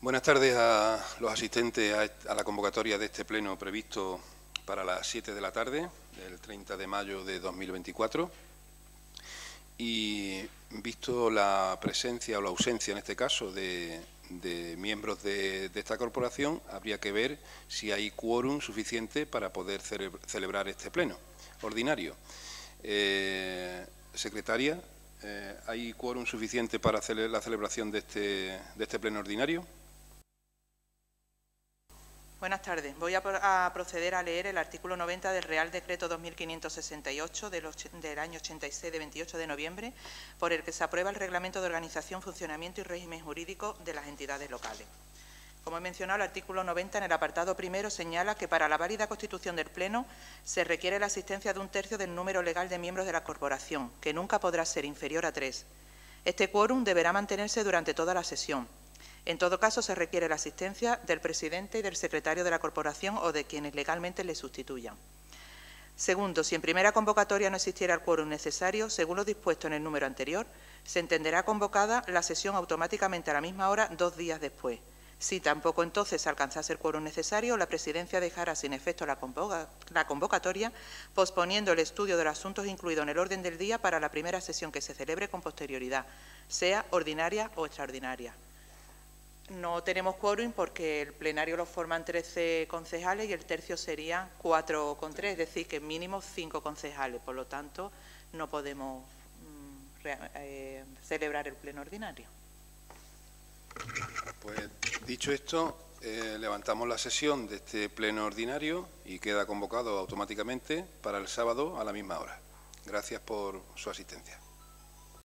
Buenas tardes a los asistentes a la convocatoria de este pleno previsto para las 7 de la tarde, del 30 de mayo de 2024. Y visto la presencia o la ausencia, en este caso, de miembros de esta corporación, habría que ver si hay quórum suficiente para poder celebrar este pleno ordinario. Secretaria, ¿hay quórum suficiente para la celebración de este pleno ordinario? Buenas tardes. Voy a proceder a leer el artículo 90 del Real Decreto 2568 del año 86 de 28 de noviembre, por el que se aprueba el Reglamento de Organización, Funcionamiento y Régimen Jurídico de las entidades locales. Como he mencionado, el artículo 90 en el apartado primero señala que para la válida constitución del Pleno se requiere la asistencia de 1/3 del número legal de miembros de la corporación, que nunca podrá ser inferior a 3. Este quórum deberá mantenerse durante toda la sesión. En todo caso, se requiere la asistencia del presidente y del secretario de la corporación o de quienes legalmente le sustituyan. Segundo, si en primera convocatoria no existiera el quórum necesario, según lo dispuesto en el número anterior, se entenderá convocada la sesión automáticamente a la misma hora 2 días después. Si tampoco entonces alcanzase el quórum necesario, la Presidencia dejará sin efecto la convocatoria, posponiendo el estudio de los asuntos incluidos en el orden del día para la primera sesión que se celebre con posterioridad, sea ordinaria o extraordinaria. No tenemos quórum porque el plenario lo forman 13 concejales y el tercio sería 4 con 3, es decir, que mínimo 5 concejales. Por lo tanto, no podemos celebrar el pleno ordinario. Pues dicho esto, levantamos la sesión de este pleno ordinario y queda convocado automáticamente para el sábado a la misma hora. Gracias por su asistencia.